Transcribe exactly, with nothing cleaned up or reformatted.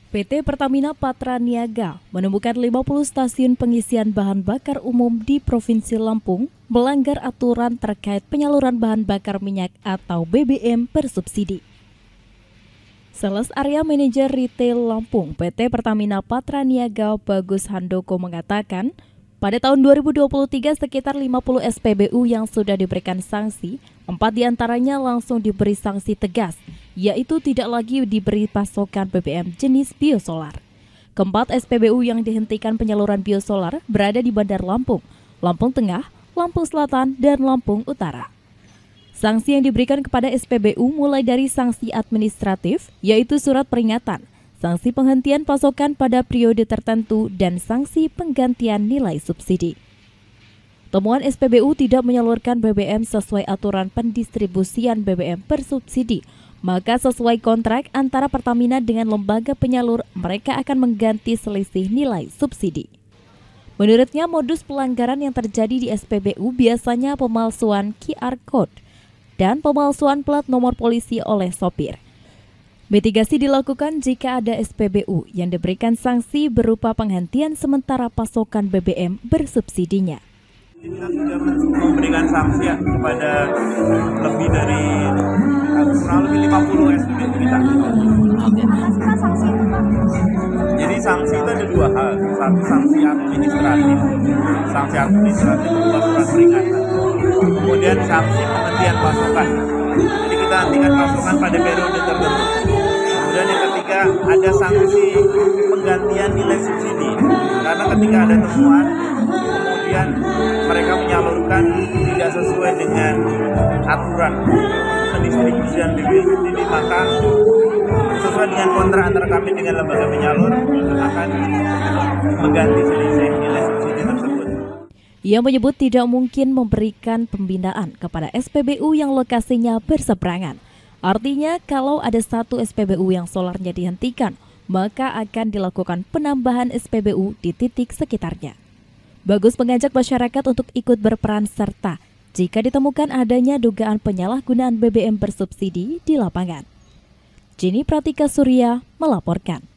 P T Pertamina Patraniaga menemukan lima puluh stasiun pengisian bahan bakar umum di Provinsi Lampung melanggar aturan terkait penyaluran bahan bakar minyak atau B B M bersubsidi. Sales Area Manager Retail Lampung P T Pertamina Patraniaga Bagus Handoko mengatakan, pada tahun dua ribu dua puluh tiga sekitar lima puluh S P B U yang sudah diberikan sanksi, empat diantaranya langsung diberi sanksi tegas, yaitu tidak lagi diberi pasokan B B M jenis biosolar. Keempat S P B U yang dihentikan penyaluran biosolar berada di Bandar Lampung, Lampung Tengah, Lampung Selatan, dan Lampung Utara. Sanksi yang diberikan kepada S P B U mulai dari sanksi administratif, yaitu surat peringatan, sanksi penghentian pasokan pada periode tertentu, dan sanksi penggantian nilai subsidi. Temuan S P B U tidak menyalurkan B B M sesuai aturan pendistribusian B B M bersubsidi, maka sesuai kontrak antara Pertamina dengan lembaga penyalur, mereka akan mengganti selisih nilai subsidi. Menurutnya, modus pelanggaran yang terjadi di S P B U biasanya pemalsuan Q R Code dan pemalsuan plat nomor polisi oleh sopir. Mitigasi dilakukan jika ada S P B U yang diberikan sanksi berupa penghentian sementara pasokan B B M bersubsidinya. Kita sudah memberikan sanksi ya kepada lebih dari kurang lebih lima puluh S P B U kita. Oke, apa sanksi itu, Pak? Jadi sanksi itu ada dua hal, satu sanksi administratif, sanksi administratif berupa surat peringatan, kemudian sanksi penghentian pasokan. Jadi kita hentikan pasokan pada periode tertentu. Kemudian yang ketiga ada sanksi penggantian nilai subsidi, karena ketika ada temuan kemudian mereka menyalurkan tidak sesuai dengan aturan pendistribusian B B M subsidi, maka sesuai dengan kontrak antara kami dengan lembaga penyalur akan mengganti selisih nilai subsidi tersebut. Ia menyebut tidak mungkin memberikan pembinaan kepada S P B U yang lokasinya berseberangan. Artinya kalau ada satu S P B U yang solarnya dihentikan, maka akan dilakukan penambahan S P B U di titik sekitarnya. Bagus mengajak masyarakat untuk ikut berperan serta jika ditemukan adanya dugaan penyalahgunaan B B M bersubsidi di lapangan. Jenny Pratika Surya melaporkan.